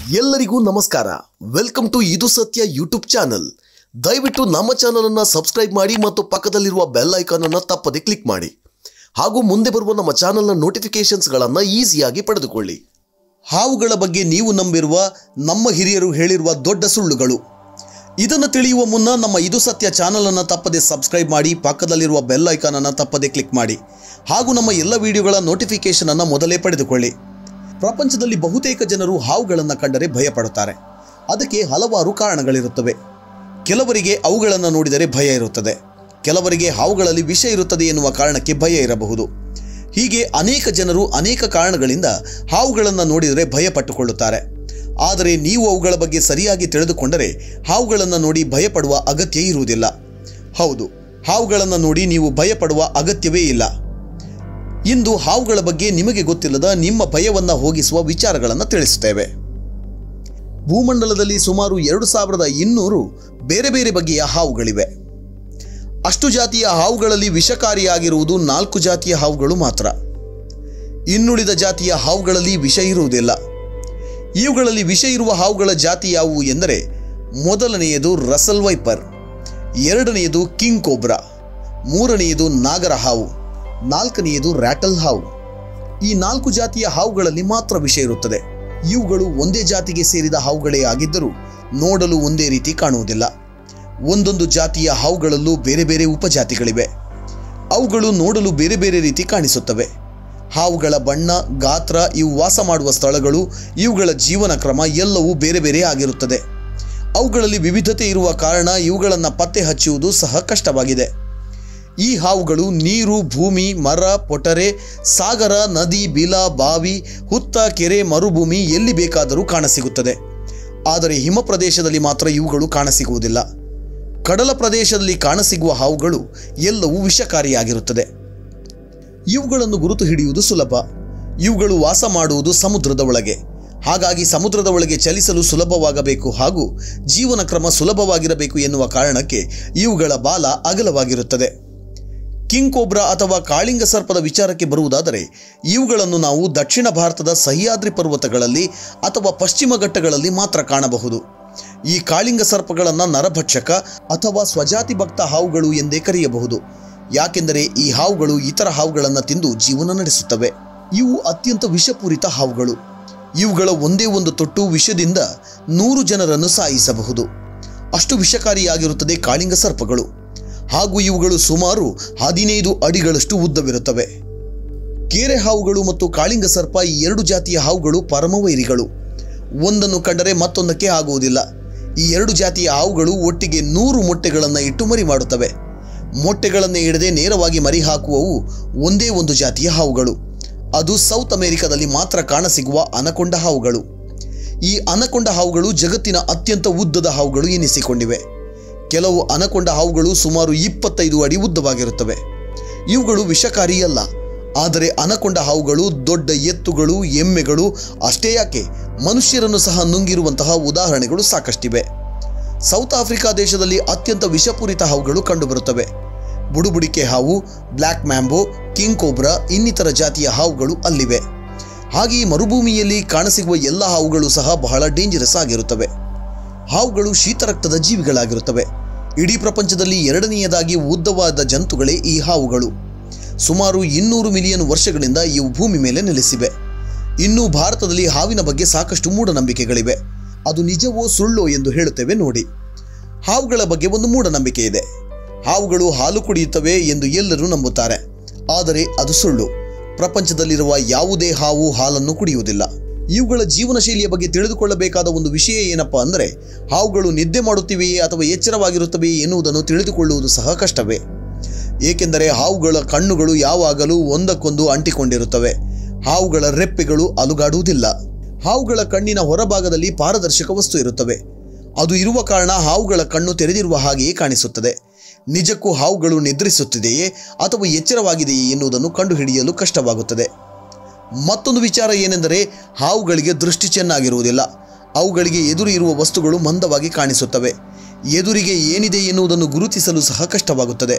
ಎಲ್ಲರಿಗೂ ನಮಸ್ಕಾರ. Welcome to ಇದು ಸತ್ಯ ಯೂಟ್ಯೂಬ್ ಚಾನಲ್. ದಯವಿಟ್ಟು ನಮ್ಮ ಚಾನಲ್ ಅನ್ನು ಸಬ್ಸ್ಕ್ರೈಬ್ ಮಾಡಿ ಮತ್ತು ಪಕ್ಕದಲ್ಲಿರುವ ಬೆಲ್ ಐಕಾನ್ ಅನ್ನು ತಪ್ಪದೆ ಕ್ಲಿಕ್ ಮಾಡಿ. ಹಾಗೂ ಮುಂದೆ ಬರುವ ನಮ್ಮ ಚಾನಲ್ನ ನೋಟಿಫಿಕೇಶನ್ಸ್ಗಳನ್ನು ಈಸಿಯಾಗಿ ಪಡೆದುಕೊಳ್ಳಿ. ಹಾವುಗಳ ಬಗ್ಗೆ ನೀವು ನಂಬಿರುವ ನಮ್ಮ ಹಿರಿಯರು ಹೇಳಿರುವ ದೊಡ್ಡ ಸುಳ್ಳುಗಳು. ಇದನ್ನು ತಿಳಿಯುವ ಮುನ್ನ ನಮ್ಮ ಇದು ಸತ್ಯ ಚಾನಲ್ ಅನ್ನು ತಪ್ಪದೆ ಸಬ್ಸ್ಕ್ರೈಬ್ ಮಾಡಿ, ಪಕ್ಕದಲ್ಲಿರುವ ಬೆಲ್ ಐಕಾನ್ ಅನ್ನು ತಪ್ಪದೆ ಕ್ಲಿಕ್ ಮಾಡಿ ಹಾಗೂ ನಮ್ಮ ಎಲ್ಲ ವಿಡಿಯೋಗಳ ನೋಟಿಫಿಕೇಶನ್ ಅನ್ನು ಮೊದಲೇ ಪಡೆದುಕೊಳ್ಳಿ. ಪ್ರಪಂಚದಲ್ಲಿ ಬಹುತೇಕ ಜನರು ಹಾವುಗಳನ್ನು ಕಂಡರೆ ಭಯಪಡುತ್ತಾರೆ. ಅದಕ್ಕೆ ಹಲವಾರು ಕಾರಣಗಳಿರುತ್ತವೆ. ಕೆಲವರಿಗೆ ಅವುಗಳನ್ನು ನೋಡಿದರೆ ಭಯ ಇರುತ್ತದೆ, ಕೆಲವರಿಗೆ ಹಾವುಗಳಲ್ಲಿ ವಿಷ ಇರುತ್ತದೆ ಎನ್ನುವ ಕಾರಣಕ್ಕೆ ಭಯ ಇರಬಹುದು. ಹೀಗೆ ಅನೇಕ ಜನರು ಅನೇಕ ಕಾರಣಗಳಿಂದ ಹಾವುಗಳನ್ನು ನೋಡಿದರೆ ಭಯಪಟ್ಟುಕೊಳ್ಳುತ್ತಾರೆ. ಆದರೆ ನೀವು ಅವುಗಳ ಬಗ್ಗೆ ಸರಿಯಾಗಿ ತಿಳಿದುಕೊಂಡರೆ ಹಾವುಗಳನ್ನು ನೋಡಿ ಭಯಪಡುವ ಅಗತ್ಯ ಇರುವುದಿಲ್ಲ. ಹೌದು, ಹಾವುಗಳನ್ನು ನೋಡಿ ನೀವು ಭಯಪಡುವ ಅಗತ್ಯವೇ ಇಲ್ಲ. ಇಂದು ಹಾವುಗಳ ಬಗ್ಗೆ ನಿಮಗೆ ಗೊತ್ತಿಲ್ಲದ ನಿಮ್ಮ ಭಯವನ್ನು ಹೋಗಿಸುವ ವಿಚಾರಗಳನ್ನು ತಿಳಿಸುತ್ತೇವೆ. ಭೂಮಂಡಲದಲ್ಲಿ ಸುಮಾರು 2200 ಬೇರೆ ಬೇರೆ ಬಗೆಯ ಹಾವುಗಳಿವೆ. ಅಷ್ಟು ಜಾತಿಯ ಹಾವುಗಳಲ್ಲಿ ವಿಷಕಾರಿಯಾಗಿರುವುದು 4 ಜಾತಿಯ ಹಾವುಗಳು ಮಾತ್ರ. ಇನ್ನುಳಿದ ಜಾತಿಯ ಹಾವುಗಳಲ್ಲಿ ವಿಷ ಇರುವುದಿಲ್ಲ. ಇವುಗಳಲ್ಲಿ ವಿಷ ಇರುವ ಹಾವುಗಳ ಜಾತಿ ಯಾವುವು ಎಂದರೆ, ಮೊದಲನೆಯದು ರಸಲ್ ವೈಪರ್, ಎರಡನೆಯದು ಕಿಂಗ್ ಕೋಬ್ರಾ, ಮೂರನೆಯದು ನಾಗರ ಹಾವು, ನಾಲ್ಕನೆಯದು ರ್ಯಾಟಲ್ ಹಾವು. ಈ 4 ಜಾತಿಯ ಹಾವುಗಳಲ್ಲಿ ಮಾತ್ರ ವಿಷ ಇರುತ್ತದೆ. ಇವುಗಳು ಒಂದೇ ಜಾತಿಗೆ ಸೇರಿದ ಹಾವುಗಳೇ ಆಗಿದ್ದರೂ ನೋಡಲು ಒಂದೇ ರೀತಿ ಕಾಣುವುದಿಲ್ಲ. ಒಂದೊಂದು ಜಾತಿಯ ಹಾವುಗಳಲ್ಲೂ ಬೇರೆ ಬೇರೆ ಉಪಜಾತಿಗಳಿವೆ. ಅವುಗಳು ನೋಡಲು ಬೇರೆ ಬೇರೆ ರೀತಿ ಕಾಣಿಸುತ್ತವೆ. ಹಾವುಗಳ ಬಣ್ಣ, ಗಾತ್ರ, ಇವು ವಾಸ ಮಾಡುವ ಸ್ಥಳಗಳು, ಇವುಗಳ ಜೀವನ ಕ್ರಮ ಎಲ್ಲವೂ ಬೇರೆ ಬೇರೆ ಆಗಿರುತ್ತದೆ. ಅವುಗಳಲ್ಲಿ ವಿವಿಧತೆ ಇರುವ ಕಾರಣ ಇವುಗಳನ್ನು ಪತ್ತೆ ಹಚ್ಚುವುದು ಸಹ ಕಷ್ಟವಾಗಿದೆ. ಈ ಹಾವುಗಳು ನೀರು, ಭೂಮಿ, ಮರ, ಪೊಟರೆ, ಸಾಗರ, ನದಿ, ಬಿಲ, ಬಾವಿ, ಹುತ್ತ, ಕೆರೆ, ಮರುಭೂಮಿ ಎಲ್ಲಿ ಬೇಕಾದರೂ ಕಾಣಸಿಗುತ್ತದೆ. ಆದರೆ ಹಿಮ ಪ್ರದೇಶದಲ್ಲಿ ಮಾತ್ರ ಇವುಗಳು ಕಾಣಸಿಗುವುದಿಲ್ಲ. ಕಡಲ ಪ್ರದೇಶದಲ್ಲಿ ಕಾಣಸಿಗುವ ಹಾವುಗಳು ಎಲ್ಲವೂ ವಿಷಕಾರಿಯಾಗಿರುತ್ತದೆ. ಇವುಗಳನ್ನು ಗುರುತು ಹಿಡಿಯುವುದು ಸುಲಭ. ಇವುಗಳು ವಾಸ ಮಾಡುವುದು ಸಮುದ್ರದ ಒಳಗೆ. ಹಾಗಾಗಿ ಸಮುದ್ರದ ಒಳಗೆ ಚಲಿಸಲು ಸುಲಭವಾಗಬೇಕು ಹಾಗೂ ಜೀವನ ಕ್ರಮ ಸುಲಭವಾಗಿರಬೇಕು ಎನ್ನುವ ಕಾರಣಕ್ಕೆ ಇವುಗಳ ಬಾಲ ಅಗಲವಾಗಿರುತ್ತದೆ. ಕಿಂಗ್ ಕೋಬ್ರಾ ಅಥವಾ ಕಾಳಿಂಗ ಸರ್ಪದ ವಿಚಾರಕ್ಕೆ ಬರುವುದಾದರೆ, ಇವುಗಳನ್ನು ನಾವು ದಕ್ಷಿಣ ಭಾರತದ ಸಹ್ಯಾದ್ರಿ ಪರ್ವತಗಳಲ್ಲಿ ಅಥವಾ ಪಶ್ಚಿಮ ಘಟ್ಟಗಳಲ್ಲಿ ಮಾತ್ರ ಕಾಣಬಹುದು. ಈ ಕಾಳಿಂಗ ಸರ್ಪಗಳನ್ನು ನರಭಕ್ಷಕ ಅಥವಾ ಸ್ವಜಾತಿ ಭಕ್ತ ಹಾವುಗಳು ಎಂದೇ ಕರೆಯಬಹುದು. ಯಾಕೆಂದರೆ ಈ ಹಾವುಗಳು ಇತರ ಹಾವುಗಳನ್ನು ತಿಂದು ಜೀವನ ನಡೆಸುತ್ತವೆ. ಇವು ಅತ್ಯಂತ ವಿಷಪೂರಿತ ಹಾವುಗಳು. ಇವುಗಳ ಒಂದೇ ಒಂದು ತೊಟ್ಟು ವಿಷದಿಂದ 100 ಜನರನ್ನು ಸಾಯಿಸಬಹುದು. ಅಷ್ಟು ವಿಷಕಾರಿಯಾಗಿರುತ್ತದೆ ಕಾಳಿಂಗ ಸರ್ಪಗಳು. ಹಾಗೂ ಇವುಗಳು ಸುಮಾರು 15 ಅಡಿಗಳಷ್ಟು ಉದ್ದವಿರುತ್ತವೆ. ಕೇರೆ ಹಾವುಗಳು ಮತ್ತು ಕಾಳಿಂಗ ಸರ್ಪ ಈ 2 ಜಾತಿಯ ಹಾವುಗಳು ಪರಮವೈರಿಗಳು. ಒಂದನ್ನು ಕಂಡರೆ ಮತ್ತೊಂದಕ್ಕೆ ಆಗುವುದಿಲ್ಲ. ಈ 2 ಜಾತಿಯ ಹಾವುಗಳು ಒಟ್ಟಿಗೆ 100 ಮೊಟ್ಟೆಗಳನ್ನು ಇಟ್ಟು ಮರಿ ಮಾಡುತ್ತವೆ. ಮೊಟ್ಟೆಗಳನ್ನೇ ಇಡದೆ ನೇರವಾಗಿ ಮರಿ ಹಾಕುವವು ಒಂದೇ ಒಂದು ಜಾತಿಯ ಹಾವುಗಳು. ಅದು ಸೌತ್ ಅಮೆರಿಕದಲ್ಲಿ ಮಾತ್ರ ಕಾಣಸಿಗುವ ಅನಕೊಂಡ ಹಾವುಗಳು. ಈ ಅನಕೊಂಡ ಹಾವುಗಳು ಜಗತ್ತಿನ ಅತ್ಯಂತ ಉದ್ದದ ಹಾವುಗಳು ಎನಿಸಿಕೊಂಡಿವೆ. ಕೆಲವು ಅನಕೊಂಡ ಹಾವುಗಳು ಸುಮಾರು 25 ಅಡಿ ಉದ್ದವಾಗಿರುತ್ತವೆ. ಇವುಗಳು ವಿಷಕಾರಿಯಲ್ಲ. ಆದರೆ ಅನಕೊಂಡ ಹಾವುಗಳು ದೊಡ್ಡ ಎತ್ತುಗಳು, ಎಮ್ಮೆಗಳು, ಅಷ್ಟೇ ಯಾಕೆ ಮನುಷ್ಯರನ್ನು ಸಹ ನುಂಗಿರುವಂತಹ ಉದಾಹರಣೆಗಳು ಸಾಕಷ್ಟಿವೆ. ಸೌತ್ ಆಫ್ರಿಕಾ ದೇಶದಲ್ಲಿ ಅತ್ಯಂತ ವಿಷಪೂರಿತ ಹಾವುಗಳು ಕಂಡುಬರುತ್ತವೆ. ಬುಡುಬುಡಿಕೆ ಹಾವು, ಬ್ಲ್ಯಾಕ್ ಮ್ಯಾಂಬೋ, ಕಿಂಗ್ ಕೋಬ್ರಾ ಇನ್ನಿತರ ಜಾತಿಯ ಹಾವುಗಳು ಅಲ್ಲಿವೆ. ಹಾಗೆಯೇ ಮರುಭೂಮಿಯಲ್ಲಿ ಕಾಣಸಿಗುವ ಎಲ್ಲ ಹಾವುಗಳು ಸಹ ಬಹಳ ಡೇಂಜರಸ್ ಆಗಿರುತ್ತವೆ. ಹಾವುಗಳು ಶೀತರಕ್ತದ ಜೀವಿಗಳಾಗಿರುತ್ತವೆ. ಇಡೀ ಪ್ರಪಂಚದಲ್ಲಿ 2ನೇಯದಾಗಿ ಉದ್ದವಾದ ಜಂತುಗಳೇ ಈ ಹಾವುಗಳು. ಸುಮಾರು 200 ಮಿಲಿಯನ್ ವರ್ಷಗಳಿಂದ ಇವು ಭೂಮಿ ಮೇಲೆ ನೆಲೆಸಿವೆ. ಇನ್ನು ಭಾರತದಲ್ಲಿ ಹಾವಿನ ಬಗ್ಗೆ ಸಾಕಷ್ಟು ಮೂಢನಂಬಿಕೆಗಳಿವೆ. ಅದು ನಿಜವೋ ಸುಳ್ಳೋ ಎಂದು ಹೇಳುತ್ತೇವೆ ನೋಡಿ. ಹಾವುಗಳ ಬಗ್ಗೆ ಒಂದು ಮೂಢನಂಬಿಕೆ ಇದೆ. ಹಾವುಗಳು ಹಾಲು ಕುಡಿಯುತ್ತವೆ ಎಂದು ಎಲ್ಲರೂ ನಂಬುತ್ತಾರೆ. ಆದರೆ ಅದು ಸುಳ್ಳು. ಪ್ರಪಂಚದಲ್ಲಿರುವ ಯಾವುದೇ ಹಾವು ಹಾಲನ್ನು ಕುಡಿಯುವುದಿಲ್ಲ. ಇವುಗಳ ಜೀವನ ಶೈಲಿಯ ಬಗ್ಗೆ ತಿಳಿದುಕೊಳ್ಳಬೇಕಾದ ಒಂದು ವಿಷಯ ಏನಪ್ಪಾ ಅಂದರೆ, ಹಾವುಗಳು ನಿದ್ದೆ ಮಾಡುತ್ತಿವೆಯೇ ಅಥವಾ ಎಚ್ಚರವಾಗಿರುತ್ತವೆಯೇ ಎನ್ನುವುದನ್ನು ತಿಳಿದುಕೊಳ್ಳುವುದು ಸಹ ಕಷ್ಟವೇ. ಏಕೆಂದರೆ ಹಾವುಗಳ ಕಣ್ಣುಗಳು ಯಾವಾಗಲೂ ಒಂದಕ್ಕೊಂದು ಅಂಟಿಕೊಂಡಿರುತ್ತವೆ. ಹಾವುಗಳ ರೆಪ್ಪೆಗಳು ಅಲುಗಾಡುವುದಿಲ್ಲ. ಹಾವುಗಳ ಕಣ್ಣಿನ ಹೊರಭಾಗದಲ್ಲಿ ಪಾರದರ್ಶಕ ವಸ್ತು ಇರುತ್ತವೆ. ಅದು ಇರುವ ಕಾರಣ ಹಾವುಗಳ ಕಣ್ಣು ತೆರೆದಿರುವ ಹಾಗೆಯೇ ಕಾಣಿಸುತ್ತದೆ. ನಿಜಕ್ಕೂ ಹಾವುಗಳು ನಿದ್ರಿಸುತ್ತಿದೆಯೇ ಅಥವಾ ಎಚ್ಚರವಾಗಿದೆಯೇ ಎನ್ನುವುದನ್ನು ಕಂಡುಹಿಡಿಯಲು ಕಷ್ಟವಾಗುತ್ತದೆ. ಮತ್ತೊಂದು ವಿಚಾರ ಏನೆಂದರೆ, ಹಾವುಗಳಿಗೆ ದೃಷ್ಟಿ ಚೆನ್ನಾಗಿರುವುದಿಲ್ಲ. ಅವುಗಳಿಗೆ ಎದುರು ಇರುವ ವಸ್ತುಗಳು ಮಂದವಾಗಿ ಕಾಣಿಸುತ್ತವೆ. ಎದುರಿಗೆ ಏನಿದೆ ಎನ್ನುವುದನ್ನು ಗುರುತಿಸಲು ಸಹ ಕಷ್ಟವಾಗುತ್ತದೆ.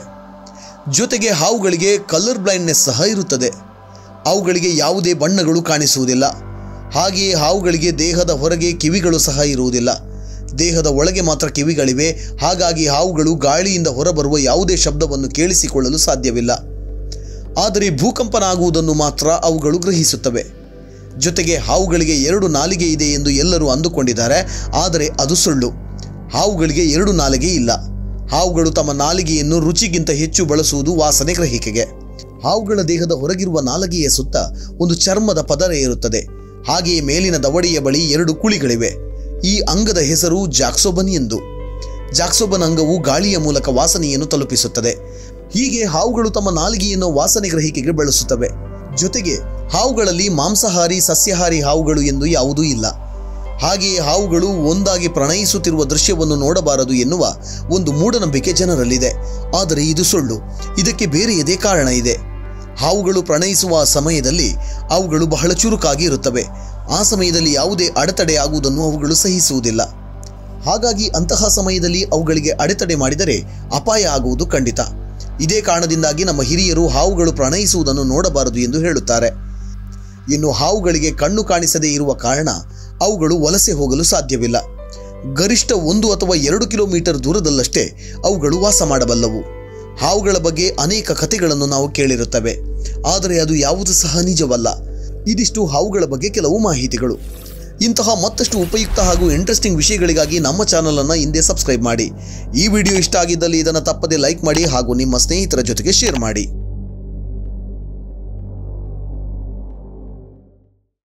ಜೊತೆಗೆ ಹಾವುಗಳಿಗೆ ಕಲರ್ ಬ್ಲೈಂಡ್ನೆಸ್ ಸಹ ಇರುತ್ತದೆ. ಅವುಗಳಿಗೆ ಯಾವುದೇ ಬಣ್ಣಗಳು ಕಾಣಿಸುವುದಿಲ್ಲ. ಹಾಗೆಯೇ ಹಾವುಗಳಿಗೆ ದೇಹದ ಹೊರಗೆ ಕಿವಿಗಳು ಸಹ ಇರುವುದಿಲ್ಲ. ದೇಹದ ಒಳಗೆ ಮಾತ್ರ ಕಿವಿಗಳಿವೆ. ಹಾಗಾಗಿ ಹಾವುಗಳು ಗಾಳಿಯಿಂದ ಹೊರಬರುವ ಯಾವುದೇ ಶಬ್ದವನ್ನು ಕೇಳಿಸಿಕೊಳ್ಳಲು ಸಾಧ್ಯವಿಲ್ಲ. ಆದರೆ ಭೂಕಂಪನ ಆಗುವುದನ್ನು ಮಾತ್ರ ಅವುಗಳು ಗ್ರಹಿಸುತ್ತವೆ. ಜೊತೆಗೆ ಹಾವುಗಳಿಗೆ 2 ನಾಲಿಗೆ ಇದೆ ಎಂದು ಎಲ್ಲರೂ ಅಂದುಕೊಂಡಿದ್ದಾರೆ. ಆದರೆ ಅದು ಸುಳ್ಳು. ಹಾವುಗಳಿಗೆ 2 ನಾಲಿಗೆ ಇಲ್ಲ. ಹಾವುಗಳು ತಮ್ಮ ನಾಲಿಗೆಯನ್ನು ರುಚಿಗಿಂತ ಹೆಚ್ಚು ಬಳಸುವುದು ವಾಸನೆ ಗ್ರಹಿಕೆಗೆ. ಹಾವುಗಳ ದೇಹದ ಹೊರಗಿರುವ ನಾಲಿಗೆಯ ಸುತ್ತ ಒಂದು ಚರ್ಮದ ಪದರ ಇರುತ್ತದೆ. ಹಾಗೆಯೇ ಮೇಲಿನ ದವಡೆಯ ಬಳಿ 2 ಕುಳಿಗಳಿವೆ. ಈ ಅಂಗದ ಹೆಸರು ಜಾಕ್ಸೋಬನ್ ಎಂದು. ಜಾಕ್ಸೋಬನ್ ಅಂಗವು ಗಾಳಿಯ ಮೂಲಕ ವಾಸನೆಯನ್ನು ತಲುಪಿಸುತ್ತದೆ. ಹೀಗೆ ಹಾವುಗಳು ತಮ್ಮ ನಾಲಿಗೆಯನ್ನು ವಾಸನೆ ಗ್ರಹಿಕೆಗೆ ಬಳಸುತ್ತವೆ. ಜೊತೆಗೆ ಹಾವುಗಳಲ್ಲಿ ಮಾಂಸಾಹಾರಿ ಸಸ್ಯಾಹಾರಿ ಹಾವುಗಳು ಎಂದು ಯಾವುದೂ ಇಲ್ಲ. ಹಾಗೆಯೇ ಹಾವುಗಳು ಒಂದಾಗಿ ಪ್ರಣಯಿಸುತ್ತಿರುವ ದೃಶ್ಯವನ್ನು ನೋಡಬಾರದು ಎನ್ನುವ ಒಂದು ಮೂಢನಂಬಿಕೆ ಜನರಲ್ಲಿದೆ. ಆದರೆ ಇದು ಸುಳ್ಳು. ಇದಕ್ಕೆ ಬೇರೆಯದೇ ಕಾರಣ ಇದೆ. ಹಾವುಗಳು ಪ್ರಣಯಿಸುವ ಸಮಯದಲ್ಲಿ ಅವುಗಳು ಬಹಳ ಚುರುಕಾಗಿ ಇರುತ್ತವೆ. ಆ ಸಮಯದಲ್ಲಿ ಯಾವುದೇ ಅಡೆತಡೆ ಆಗುವುದನ್ನು ಅವುಗಳು ಸಹಿಸುವುದಿಲ್ಲ. ಹಾಗಾಗಿ ಅಂತಹ ಸಮಯದಲ್ಲಿ ಅವುಗಳಿಗೆ ಅಡೆತಡೆ ಮಾಡಿದರೆ ಅಪಾಯ ಆಗುವುದು ಖಂಡಿತ. ಇದೇ ಕಾರಣದಿಂದಾಗಿ ನಮ್ಮ ಹಿರಿಯರು ಹಾವುಗಳು ಪ್ರಣಯಿಸುವುದನ್ನು ನೋಡಬಾರದು ಎಂದು ಹೇಳುತ್ತಾರೆ. ಇನ್ನು ಹಾವುಗಳಿಗೆ ಕಣ್ಣು ಕಾಣಿಸದೇ ಇರುವ ಕಾರಣ ಅವುಗಳು ವಲಸೆ ಹೋಗಲು ಸಾಧ್ಯವಿಲ್ಲ. ಗರಿಷ್ಠ 1 ಅಥವಾ 2 ಕಿಲೋಮೀಟರ್ ದೂರದಲ್ಲಷ್ಟೇ ಅವುಗಳು ವಾಸ ಮಾಡಬಲ್ಲವು. ಹಾವುಗಳ ಬಗ್ಗೆ ಅನೇಕ ಕಥೆಗಳನ್ನು ನಾವು ಕೇಳಿರುತ್ತೇವೆ. ಆದರೆ ಅದು ಯಾವುದು ಸಹ ನಿಜವಲ್ಲ. ಇದಿಷ್ಟು ಹಾವುಗಳ ಬಗ್ಗೆ ಕೆಲವು ಮಾಹಿತಿಗಳು. ಇಂತಹ ಮತ್ತಷ್ಟು ಉಪಯುಕ್ತ ಹಾಗೂ ಇಂಟ್ರೆಸ್ಟಿಂಗ್ ವಿಷಯಗಳಿಗಾಗಿ ನಮ್ಮ ಚಾನಲನ್ನು ಹಿಂದೆ ಸಬ್ಸ್ಕ್ರೈಬ್ ಮಾಡಿ. ಈ ವಿಡಿಯೋ ಇಷ್ಟ ಆಗಿದ್ದಲ್ಲಿ ಇದನ್ನು ತಪ್ಪದೆ ಲೈಕ್ ಮಾಡಿ ಹಾಗೂ ನಿಮ್ಮ ಸ್ನೇಹಿತರ ಜೊತೆಗೆ ಶೇರ್ ಮಾಡಿ.